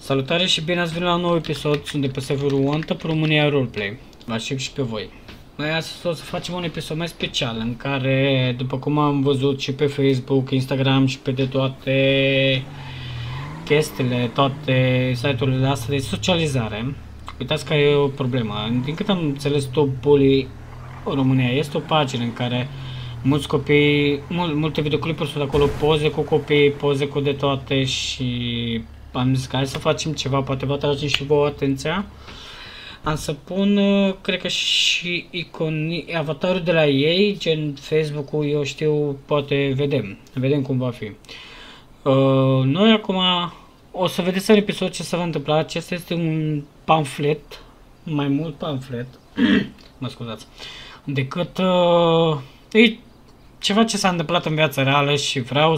Salutare și bine ați venit la un nou episod, sunt de pe serverul OneTap România Roleplay. Vă aștept și pe voi. Noi astăzi o să facem un episod mai special în care, după cum am văzut și pe Facebook, Instagram și pe de toate chestiile, toate site-urile astea de socializare, uitați că e o problemă. Din cât am înțeles, Top Bully România este o pagină în care mulți copii, multe videoclipuri sunt acolo, poze cu copii, poze cu de toate și am zis că hai să facem ceva, poate vă atrage și vouă atenția. Am să pun, cred că și avatarul de la ei, gen Facebook-ul, eu știu, poate vedem cum va fi. Noi acum o să vedeți în episod ce se va întâmpla. Acesta este un pamflet, mai mult pamflet, mă scuzați, decât e ceva ce s-a întâmplat în viața reală și vreau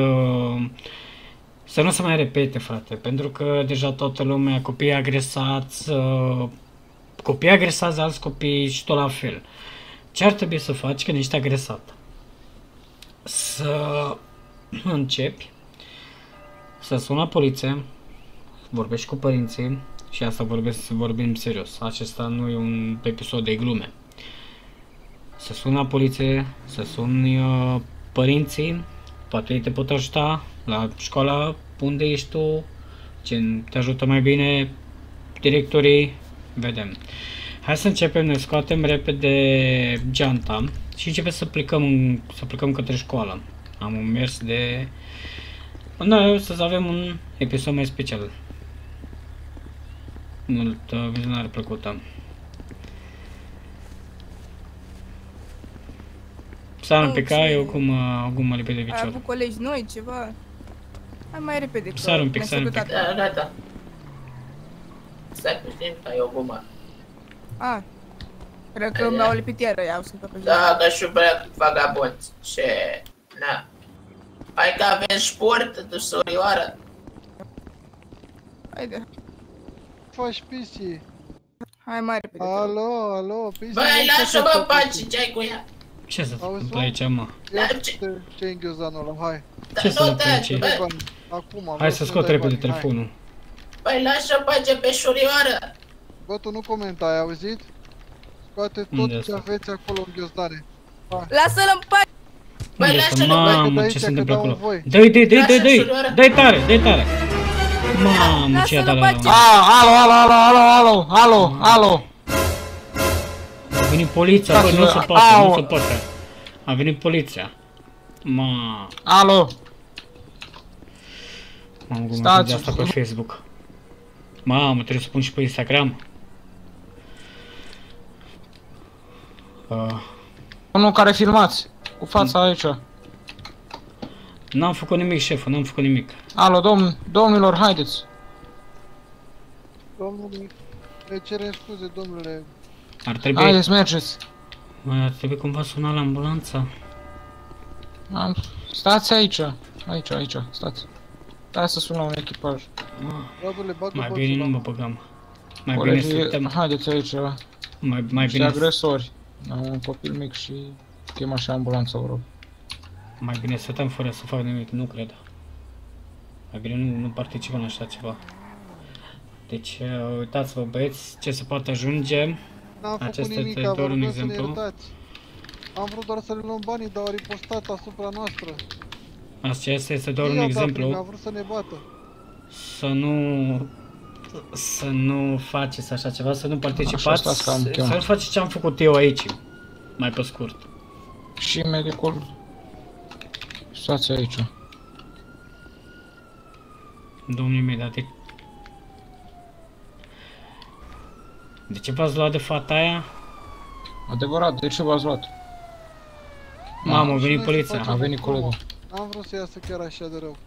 să nu se mai repete, frate, pentru că deja toată lumea, copii agresați alți copii și tot la fel. Ce ar trebui să faci când ești agresat? Să începi să suni la poliție, vorbești cu părinții și asta vorbim serios. Acesta nu e un episod de glume. Să suni la poliție, să suni părinții, poate ei te pot ajuta la școala unde ești tu, ce te ajută mai bine directorii, vedem. Hai să începem, ne scoatem repede geanta și începem să plecăm către școală. Am un mers de... Da, să avem un episod mai special. Multă vizionare plăcută. S-a un pic, ai o gumă lipit de picior. Ai avut colegi noi, ceva? Hai mai repede. Sar un pic. Da. Stai puțin, ai o gumă. A, cred că mi-au lipit iar ăia, au sunt pe jos. Da, că și băiat vagabonți. Ce... Na. Hai că avem sport, tu sorioară. Haide. Faci pisi? Hai mai repede. Alo, pisi. Băi, lasă-mă în pace, ce-ai cu ea? Ce să întâmplă aici, mă? Ce-i în ghiozdanul ăla, hai. Ce să întâmplă aici? Acum, Hai să scot repede telefonul. Băi, lasă în pace pe șurioară. Bă, tu nu comenta, ai auzit? Scoate tot ce aveți acolo în ghiozdane. Lasă-l în pace! Băi, lasă-l în pace. Mamă, ce se întâmplă acolo? Dă-i tare! Mamă, ce i-a dat la Alo! A venit poliția, bă, nu se poate. A venit poliția. Alo! Mamă, cum am de asta pe Facebook. Mamă, trebuie să pun și pe Instagram. Unul care filmați, cu fața aici. N-am făcut nimic, șefă, n-am făcut nimic. Alo, domnilor, haideți. Domnule, ne cerem scuze, domnule. Ar trebui... Haideți, mergeți. Ar trebui cumva suna la ambulanță. Stați aici, stați. Hai să sunăm un echipaj. Băbule, bagă Mai bățul bine nu la mă băgam. Mai bine suntem... Haideți aici. Mai și bine... agresori. Am un copil mic și chem așa ambulanța, vă rog. Mai bine stăteam fără să fac nimic, nu cred. Mai bine nu participăm la așa ceva. Deci, uitați-vă, băieți, ce se poate ajunge. N-am făcut Acesta nimic, este doar un vreau să ne exemplu. iertați. Am vrut doar să le luăm banii, dar au ripostat asupra noastră. Acesta este doar un Mi-a exemplu. vrut să ne bată. Să nu faceți așa ceva, să nu participați, Așa, să nu faceți ce am făcut eu aici, mai pe scurt. Și medicul. Stați aici. Domnii mei, dar de ce v-ați luat de fata aia? Adevărat, de ce v-ați luat? Mamă, a venit poliția. A venit colegul. N-am vrut să iasă chiar așa de rău.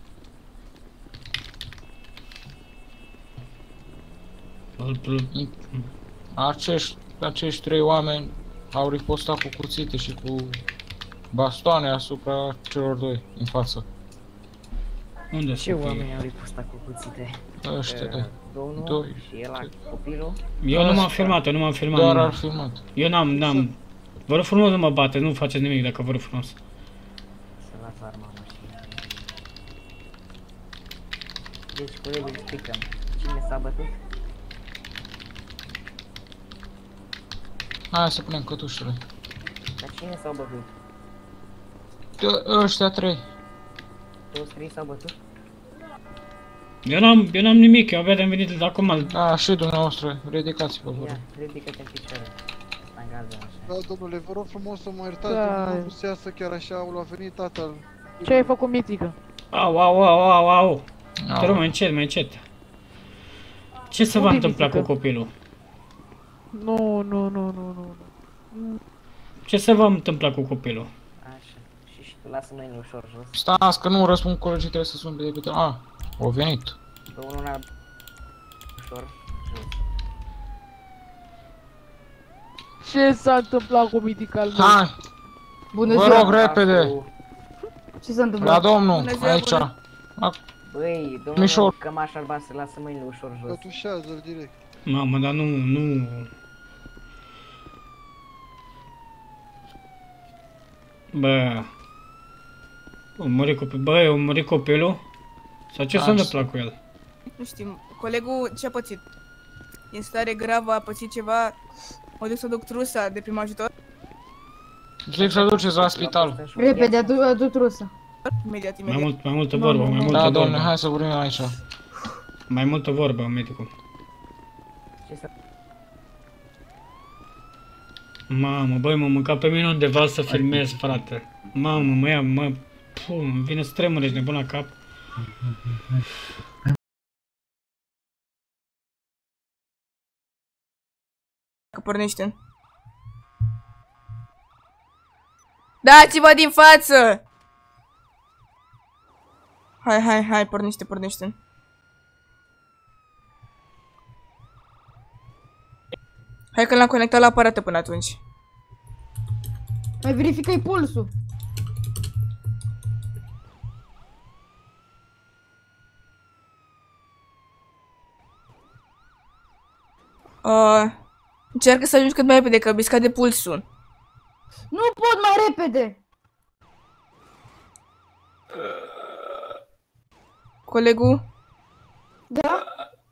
Acești trei oameni au ripostat cu cuțite și cu bastoane asupra celor doi în față. Unde Ce sunt ei? oameni au ripostat cu cuțite? Ăștia, Domnul doi. și ăla, copilul? Eu nu m-am filmat, doar ar filmat. Eu n-am. Vă rog frumos, nu mă bateți, nu faceți nimic dacă vă rog frumos. Să las arma în mașină. Deci, colegul, explică-mi. Cine s-a bătut? Hai să punem cătușele. Dar cine s-a bătut? Ăștia 3. Toți 3 s-au bătut? Eu n-am nimic, eu abia am venit de acum. Da, și dumneavoastră, ridicați-vă, vă rog. Ia, ridică-te în picioare. Stangază așa. Da, domnule, vă rog frumos să mă iertați, Da. domnule, nu vrut să iasă chiar așa, a venit tatăl. Ce ai făcut, Mitică? Au. Au. Te rog, mai încet. Ce se va Unde-i întâmpla cu Mitică? copilul? Nu. Așa. Și tu lasă mâinile ușor jos. Stați că nu răspund colegii, trebuie să sun de A, au venit. Dă unul ușor jos. Ce s-a întâmplat cu Mitică al meu? Hai, Bună vă ziua! rog repede, Ce s-a întâmplat? la domnul, Bună ziua, aici. bună. Băi, Mișor. domnul cămaș albastră, lasă mâinile ușor jos. Cătușează-l direct. Mamă, dar nu... Bă... Băi, omori copilul? Sau ce s-a întâmplat cu el? Nu știm. Colegul ce a pățit? E în stare gravă, a pățit ceva. Mă duc să duc trusa de prim ajutor. Zic să duceți la spital. Repede, adu trusa. Imediat. Mai multă vorbă, mai multă Da, domne, vorbă. hai să vorbim aici. Mai multă vorbă, medicul. Ce să... Mamă, băi, mă mânca pe mine undeva să filmez, frate. Mamă, mă ia, îmi vine să tremur, ești nebun la cap. Că pornește. Dați-vă din față! Hai, pornește. Hai că l-am conectat la aparate până atunci. Mai verifică-i pulsul. Încearcă să ajungi cât mai repede, că îmi scade pulsul. Nu pot mai repede. Colegul Da?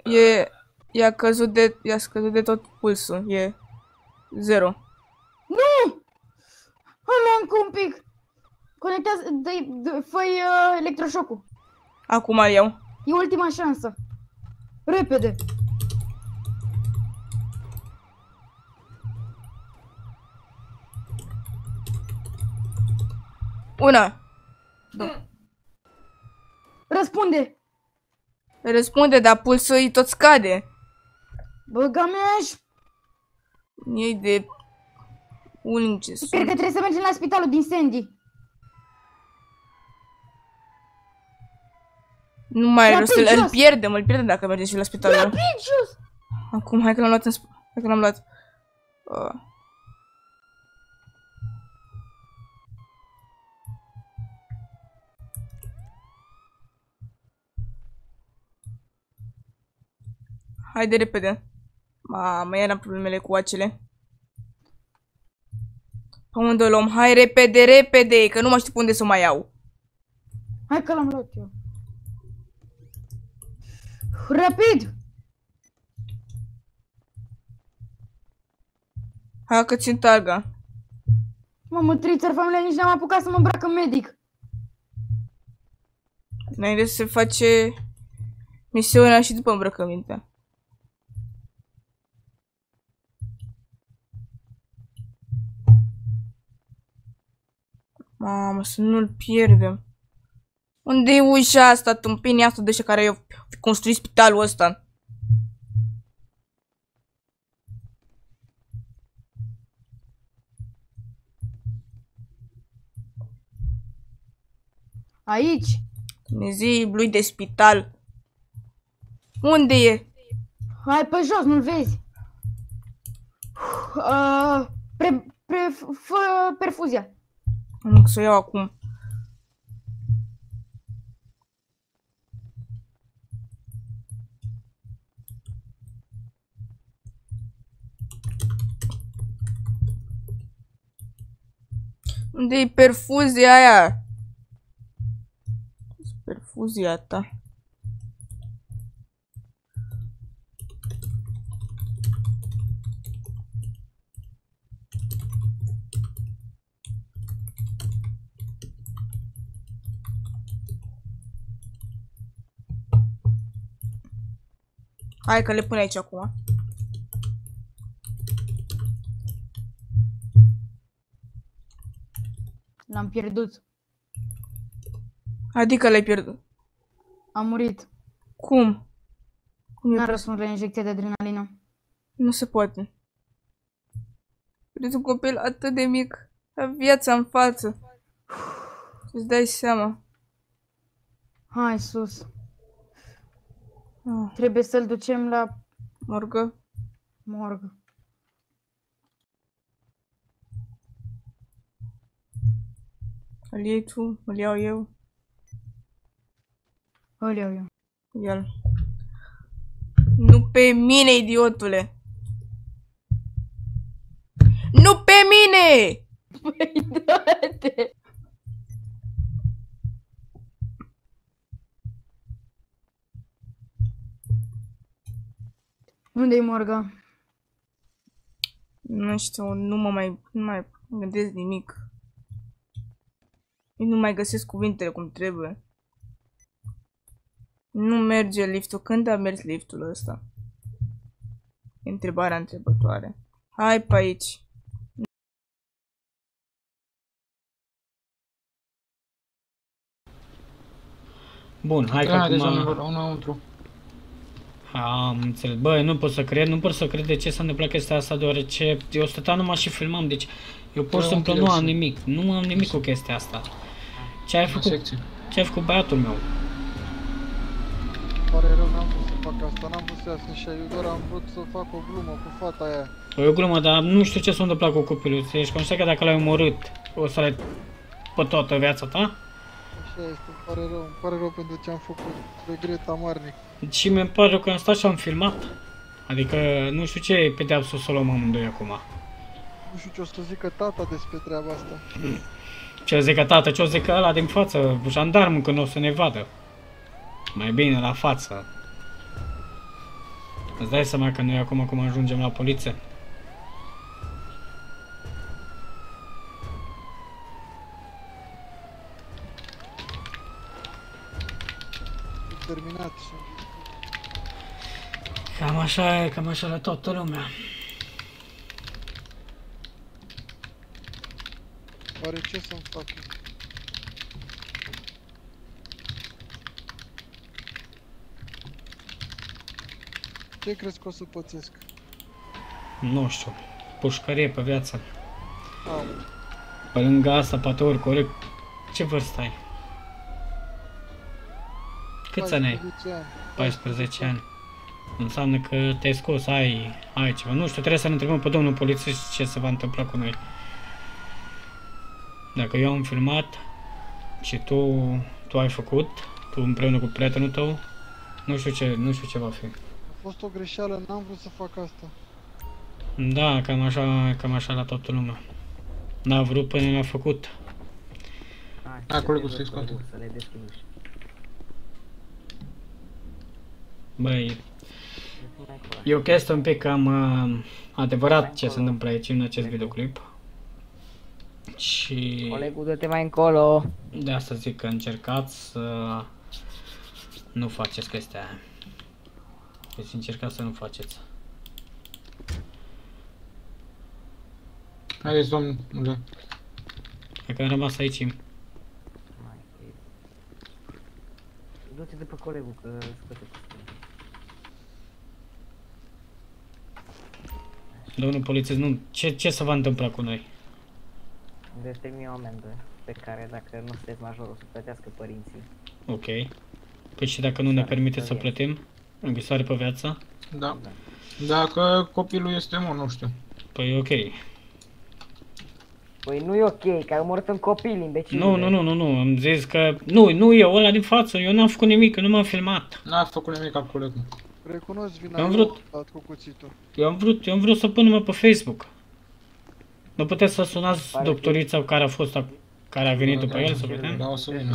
i-a scăzut de tot pulsul. E 0. Nu! Hai, încă un pic. Conectează, fă-i electroșocul. Acum îl iau. E ultima șansă. Repede. Una. Răspunde. Răspunde, dar pulsul îi tot scade. Băga mea. E de... Unice. Cred că trebuie să mergem la spitalul din Sandy. Nu mai are rost, Rapid, îl jos. pierdem dacă mergem și la spital. Rapid jos. Acum, hai că l-am luat hai că l-am luat. Haide repede. Mamă, iar am problemele cu acele. Pe unde o luăm? Hai repede, că nu mai știu pe unde să o mai iau. Hai că l-am luat eu. Rapid. Hai că țin targa. Mamă, trițări, familia, nici n-am apucat să mă îmbrac în medic. Înainte să se face misiunea și după îmbrăcămintea. Mamă, să nu-l pierdem. Unde e ușa asta, tâmpenia asta de ăștia care au construit spitalul ăsta? Aici. Dumnezei lui de spital. Unde e? Hai pe jos, nu-l vezi. Fă perfuzia. Nu, să o iau acum. Unde e perfuzia aia? Perfuzia ta. Hai că le pun aici acum. L-am pierdut. Adică l-ai pierdut. Am murit. Cum? Cum N-a e? răspuns la injecția de adrenalină. Nu se poate. Vedeți un copil atât de mic. A viața în față. Să-ți dai seama. Hai sus. Ah, Trebuie să-l ducem la morgă. morgă. Îl iei tu, îl iau eu. Îl iau eu. El. Nu pe mine, idiotule! Nu pe mine! Păi, dă-te! Unde-i morga? Nu știu, nu mai gândesc nimic. Nu mai găsesc cuvintele cum trebuie. Nu merge liftul. Când a mers liftul ăsta? E întrebarea întrebătoare. Hai pe aici. Bun, hai că Haideți, acum... oamenilor, înăuntru. Am înțeles. Băi, nu pot să cred, nu pot să cred de ce s-a întâmplat chestia asta, deoarece eu stăteam numai și filmam, deci eu pur și simplu nu am nimic, nu am nimic cu chestia asta. Ce ai făcut? Ce ai făcut băiatul meu? Pare rău, n-am vrut să fac asta, n-am vrut să iasă și doar am vrut să fac o glumă cu fata aia. E o glumă, dar nu știu ce s-a întâmplat cu copilul. Ești conștient că dacă l-ai omorât, o să le pe toată viața ta? Așa este, îmi pare rău pentru ce am făcut, regret amarnic. Și mi-mi pare rău că am stat și am filmat. Adică nu știu ce pedeapsă să o luăm amândoi acum. Nu știu ce o să zică tata despre treaba asta. Ce o zică tată, ce o zică ăla din față, jandarmul când o să ne vadă. Mai bine la față. Îți dai seama că noi acum cum ajungem la poliție? Terminat. Cam așa e, cam așa la toată lumea. Oare ce să-mi fac? Ce crezi că o să pățesc? Nu știu, pușcărie pe viață. Am. Pe lângă asta, poate ori corect. Ce vârstă ai? Câți ani ai? 14 ani. Înseamnă că te-ai scos, ai ceva. Nu știu, trebuie să ne întrebăm pe domnul polițist ce se va întâmpla cu noi. Dacă eu am filmat și tu ai făcut, tu împreună cu prietenul tău, nu știu ce va fi. A fost o greșeală, n-am vrut să fac asta. Da, cam așa la toată lumea. N-a vrut până l-a făcut. Colegul să-i scoate. Să le deschizi. Băi, e o chestie un pic cam adevărat ce se întâmplă aici în acest videoclip. Și Colegul, dă-te mai încolo. de asta zic că încercați să nu faceți chestia aia. Deci încercați să nu faceți. Haideți, domnule. Dacă am rămas aici, Du-te după colegul, că scoate cu domnul polițist, nu, ce se va întâmpla cu noi? Veți primi o amendă pe care, dacă nu sunteți major, o să plătească părinții. Ok. Păi și dacă nu ne permite să plătim? Închisoare pe viață? Da. Dacă copilul este mort, nu știu. Păi ok. Păi nu e ok, că ai omorât un copil, imbecil. Nu, am zis că... Nu eu, ăla din față, eu n-am făcut nimic, eu nu m-am filmat. N-a făcut nimic al colegul. Recunosc vina, Eu am vrut. dat cu cuțitul. Eu am vrut să pun numai pe Facebook. Nu puteți să sunați doctorița care a venit după el să vedem? Da, o să vină.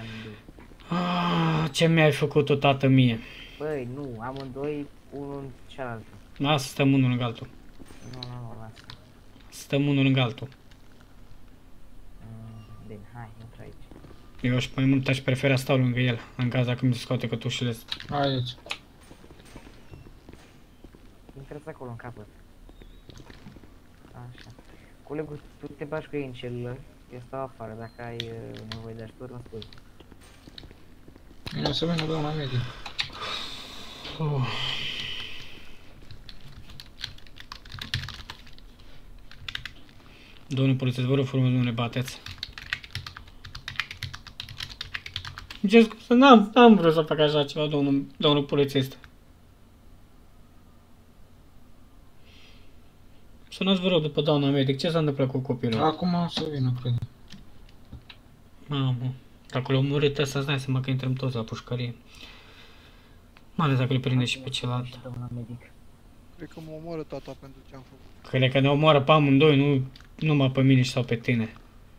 Ce mi-ai făcut-o, tată mie? Băi, nu, amândoi, unul în cealaltă. Lasă, stăm unul lângă altul. Nu, lasă. Stăm unul lângă altul. Bine, hai, intră aici. Eu și mai mult aș prefera stau lângă el, în caz dacă mi se scoate cătușele astea. Haideți. intrați acolo în capăt. Așa. Colegul, tu te bagi cu ei în celulă. Eu stau afară, dacă ai nevoie de ajutor, mă spui. Bine, să vină doamna medic. Domnul polițist, vă rog frumos, nu ne bateți. Ce scuze, n-am vrut să fac așa ceva, domnul polițist. Sunați vă rog după doamna medic, ce s-a întâmplat cu copilul? Acum o să vină, cred. Mamă, dacă l-au murit ăsta, îți dai seama că intrăm toți la pușcărie. Mai ales dacă îl prinde și pe celălalt. Doamna medic. Cred că mă omoară tata pentru ce am făcut. Crede că ne omoară pe amândoi, nu numai pe mine sau pe tine.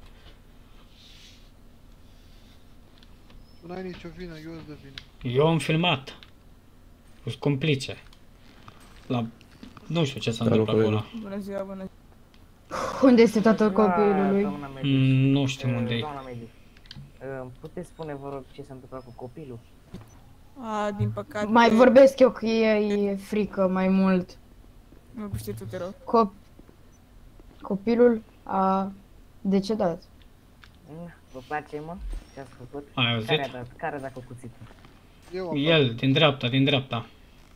Tu n-ai nicio vină, eu îți de vină. Eu am filmat. Cu complice. La... Nu știu ce s-a întâmplat acolo. Bună ziua, bună ziua. Unde este tatăl copilului? Doamna medic. Nu știu unde e. Doamna medic. Puteți spune, vă rog, ce s-a întâmplat cu copilul? Din păcate... Mai vorbesc eu că e frică mai mult. Nu știu, tu te rog. Copilul a decedat. Vă place, mă? Ce ați făcut? Ai auzit? Care a dat cu cuțitul? Eu am El, din dreapta, din dreapta.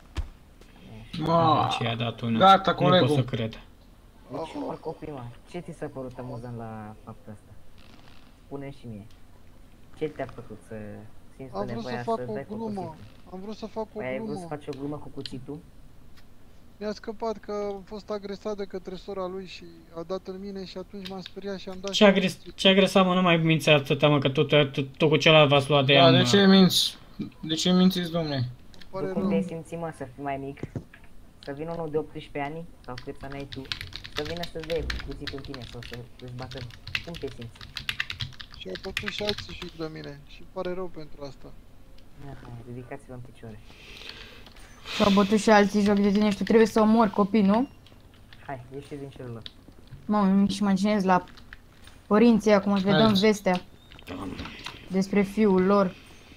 Ma, Ce i-a dat unul. gata, Nu pot colegul. să cred. Deci, mă, copii, mă, ce ți s-a părut amuzant la faptul ăsta? Spune și mie. Ce te-a făcut să simți Am vrut să nevoia fac să o dai cu glumă. cuțitul? Am vrut să fac o Păi ai vrut să glumă. faci o glumă cu cuțitul? Mi-a scăpat că am fost agresat de către sora lui și a dat în mine și atunci m-am speriat și am dat Ce agresat, mă, nu mai minți atâta, mă, că tu cu celălalt v-ați luat de ea, Da, mă. de ce minți? De ce mințiți, domne? Pare Tu cum rău. te-ai simțit, mă, să fii mai mic? Să vină unul de 18 ani, sau cât ani ai tu, să vină să-ți dea cuțitul în tine sau să-ți bată. Cum te simți? Și au făcut și alții și de mine. Și îmi pare rău pentru asta. Ridicați-vă în picioare. Și-au bătut și alții joc de tine și tu trebuie să omori copii, nu? Hai, ieșiți din celulă. Mamă, și imaginez la părinții acum să le dăm Haideți. vestea despre fiul lor.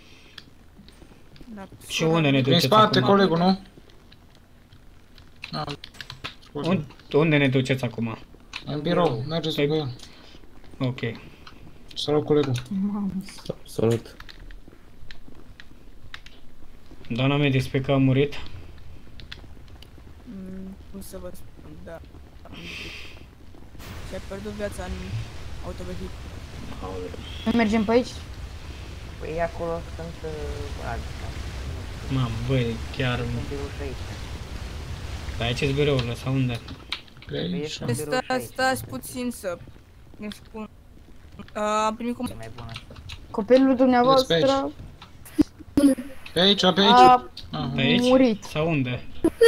Da, Și unde ne Din duceți spate, acum? colegul, nu? Da. Scuze. Unde ne duceți acum? În birou, mergeți Păi- cu el. Ok. Salut, colegul. Salut. Doamna medic, spune că a murit. Cum să vă spun, da. Și-a pierdut viața în autovehicul. Noi mergem pe aici? Păi acolo sunt alții. Mamă, băi, chiar... Sunt birouși aici. Dar aici e birourile, sau unde? Pe aici. Sunt birouși aici. Stați puțin să ne spun. Am primit cum... E mai bună asta. Copilul dumneavoastră Pe aici, pe aici. a Aha. Pe aici? murit. Sau unde?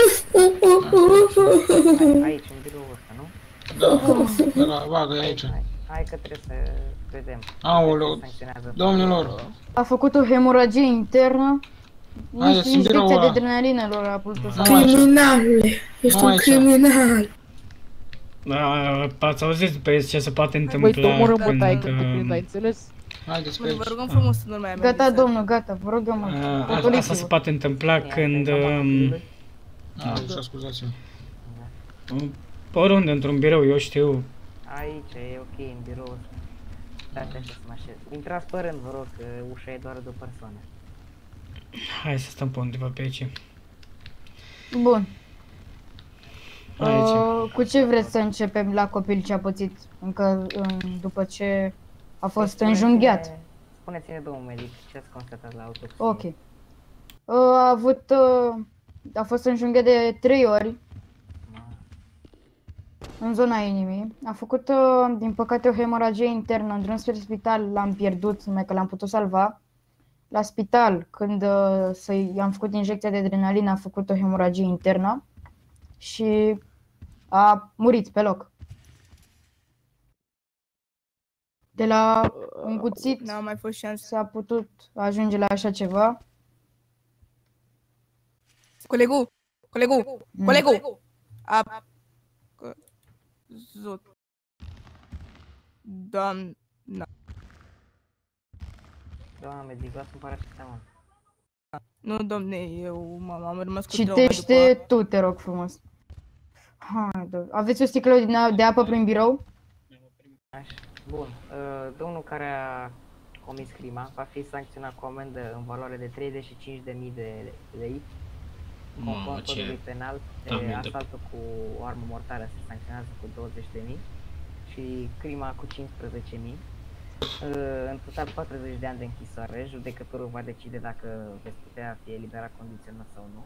Aici, în biroul ăsta, nu? Da, la vagă, e aici. Hai că trebuie să vedem. Aoleu, Sancționează. domnilor. A făcut o hemoragie internă. Haideți în biroul Inspecția de ăla. adrenalină lor a putut să Nu aici. Criminale, ești Nu un aici. criminal. Ați auzit pe ce se poate Băi, să întâmpla omorâm pe când... taică cu ai înțeles? Haideți pe Vă aici. rugăm frumos să nu mai Gata, domnul, gata, vă rog eu mă. Asta se Autoriți-vă. poate întâmpla când... Așa, scuzați-mă. Oriunde, într-un birou, eu știu. Aici, e ok, în birou ăsta. Dați așa să mă așez. Intrați pe rând, vă rog, că ușa e doar de o persoană. Hai să stăm pe undeva pe aici. Bun. Aici. Cu ce vreți să începem la copil ce a pățit încă după ce a fost înjunghiat? Spuneți-ne, domnul medic, ce ați constatat la autopsie? Ok. A fost înjunghiat de 3 ori în zona inimii. A făcut, din păcate, o hemoragie internă. În drum spre spital l-am pierdut, numai că l-am putut salva. La spital, când i-am făcut injecția de adrenalină, a făcut o hemoragie internă și a murit pe loc. De la încuțit N-a mai fost șansă. s-a putut ajunge la așa ceva. Colegul! A... Zot. Doamna. Doamna medic, luați-mi paracetamol. Nu, domne, eu am rămas cu trauma Citește tu, te rog frumos. Aveți o sticlă de apă prin birou? Așa. Bun. Domnul care a comis crima va fi sancționat cu o amendă în valoare de 35.000 de lei. Conform codului penal, asaltul cu o armă mortală se sancționează cu 20.000 și crima cu 15.000. În total 40 de ani de închisoare. Judecătorul va decide dacă veți putea fi eliberat condiționat sau nu.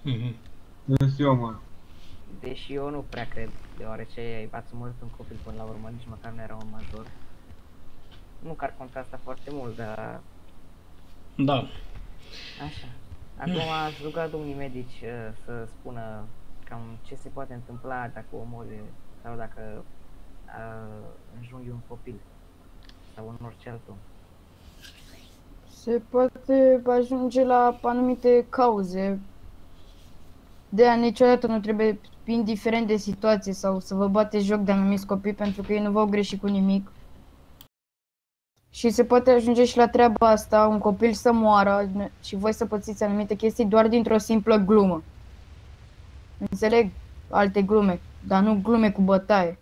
Deși eu nu prea cred, deoarece ați omorât un copil până la urmă, nici măcar nu era un major. Nu că ar conta asta foarte mult, dar... Da. Așa. Acum aș ruga domnii medici să spună cam ce se poate întâmpla dacă omori sau dacă înjunghi un copil sau un orice altul. Se poate ajunge la anumite cauze. De-aia niciodată nu trebuie, indiferent de situație, sau să vă bateți joc de anumiți copii pentru că ei nu v-au greșit cu nimic. Și se poate ajunge și la treaba asta, un copil să moară și voi să pățiți anumite chestii doar dintr-o simplă glumă. Înțeleg alte glume, dar nu glume cu bătaie.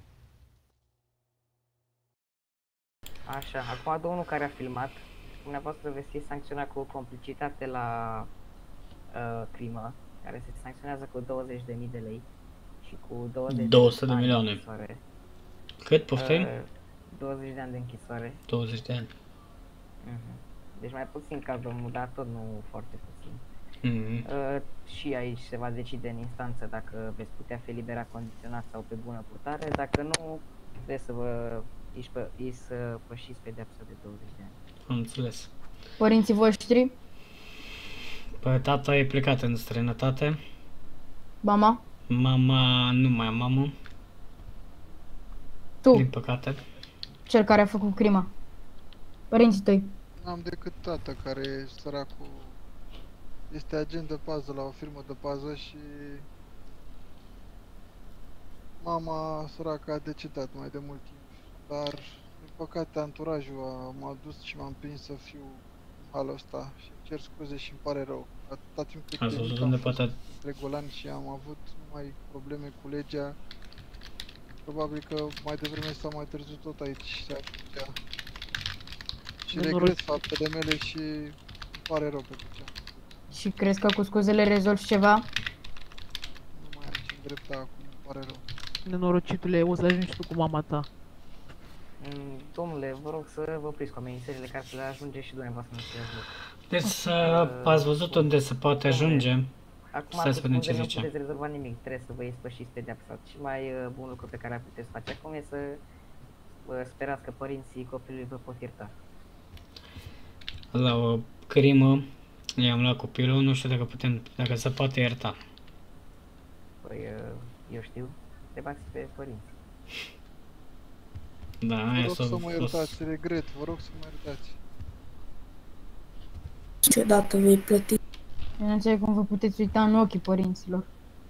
Așa, acum domnul care a filmat, dumneavoastră veți fi sancționat cu complicitate la crimă, care se sancționează cu 20.000 de lei și cu 200 de milioane. Cât, poftim? 20 de ani de închisoare. 20 de ani. Deci mai puțin ca domnul, dar tot nu foarte puțin. Și aici se va decide în instanță dacă veți putea fi eliberat condiționat sau pe bună purtare. Dacă nu, trebuie să vă pășiți pedeapsa de 20 de ani. Am înțeles. Părinții voștri? Păi tata e plecat în străinătate. Mama? Mama nu mai am mamă. Tu? Din păcate. Cel care a făcut crima. Părinții tăi. N-am decât tată care, săracul, este agent de pază la o firmă de pază și mama, săracă, a decedat mai de mult timp. Dar, din păcate, anturajul m-a dus și m-am prins să fiu în halul ăsta și cer scuze și îmi pare rău. Atâta timp cât am fost între golani și am avut numai probleme cu legea, probabil că mai devreme sau mai târziu tot aici se ajungea. Și regret faptele mele și îmi pare rău pentru ce am făcut. Și crezi că cu scuzele rezolvi ceva? Nu mai am ce îndrepta acum, îmi pare rău. Nenorocitule, o să ajungi tu cu mama ta. Domnule, vă rog să vă opriți cu amenințările care să le ajunge și dumneavoastră în același loc. Deci ați văzut unde se poate ajunge. Acum, stai să vedem ce nu zice. puteți rezolva nimic, trebuie să vă ispășiți pedeapsa. Și mai bun lucru pe care puteți face acum e să sperați că părinții copilului vă pot ierta. La o crimă i-am luat copilul, nu știu dacă se poate ierta. Păi, eu știu, întrebați pe părinți. Da, vă rog să mă iertați, regret, vă rog să mă iertați. Niciodată vei plăti. Eu nu înțeleg cum vă puteți uita în ochii părinților.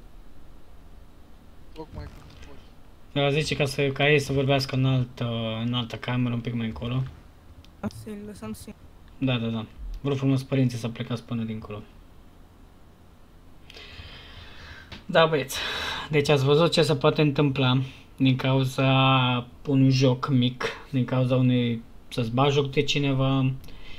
Tocmai cum nu pot. Eu zice ca ei să vorbească în altă cameră, un pic mai încolo. Să-i lăsăm să... Da. Vreau frumos părinții să plecați până dincolo. Da, băieți. Deci ați văzut ce se poate întâmpla din cauza unui joc mic, din cauza unui să-ți bagi joc de cineva.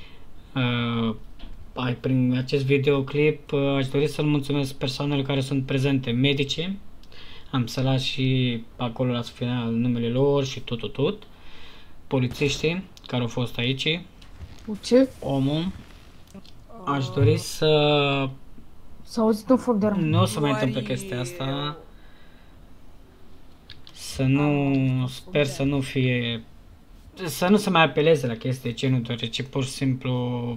Prin acest videoclip aș dori să-l mulțumesc persoanele care sunt prezente, medici. Am să las și acolo la final numele lor și tot. Polițiștii care au fost aici. Ce? Omul. Aș dori să... S-a auzit un foc de armă. Nu o să mai întâmple chestia asta. Să nu... Sper să nu fie... Să nu se mai apeleze la chestii de genul, deoarece pur și simplu...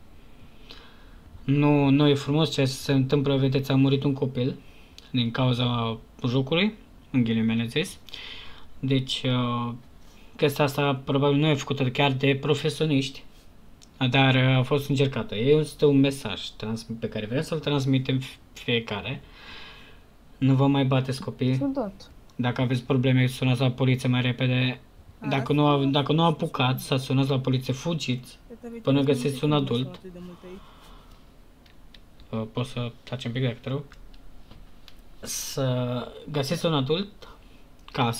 Nu e frumos ce se întâmplă, vedeți, a murit un copil din cauza jocului, în ghilimele zis. Deci, chestia asta probabil nu e făcută chiar de profesioniști, dar a fost încercată. Este un mesaj pe care vrem să-l transmitem fiecare. Nu vă mai bateți copii. Dacă aveți probleme, sunați la poliție mai repede. Dacă nu apucați să sunați la poliție, fugiți până găsiți un adult. Poți să taci un pic de actorul? să găsiți un adult ca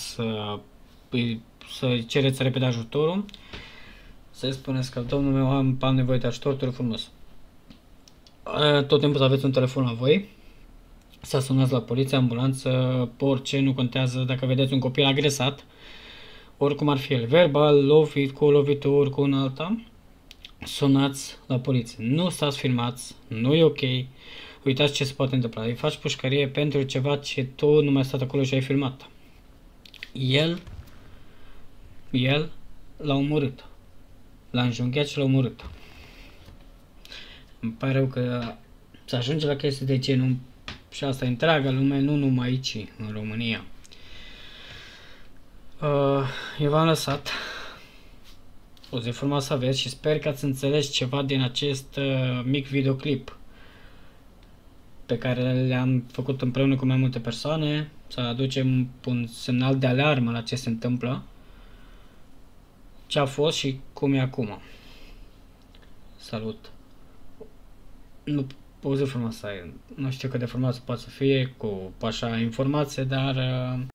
să cereți repede ajutorul, să-i spuneți că domnul meu am nevoie de ajutor, te rog frumos. Tot timpul să aveți un telefon la voi, să sunați la poliție, ambulanță, orice, nu contează dacă vedeți un copil agresat, oricum ar fi el, verbal, lovit, cu o lovitură, cu un alta, sunați la poliție. Nu stați filmați, nu e ok. Uitați ce se poate întâmpla. Îi faci pușcărie pentru ceva ce tu nu mai ai stat acolo și ai filmat. El l-a omorât. L-a înjunghiat și l-a omorât. Îmi pare rău că se ajunge la chestii de genul și asta e întreaga lume, nu numai aici, în România. Eu v-am lăsat o zi frumoasă să aveți și sper că ați înțeles ceva din acest mic videoclip pe care le-am făcut împreună cu mai multe persoane, să aducem un semnal de alarmă la ce se întâmplă, ce a fost și cum e acum. Salut! Nu, o zi frumoasă, nu știu cât de frumoasă poate să fie cu așa informație, dar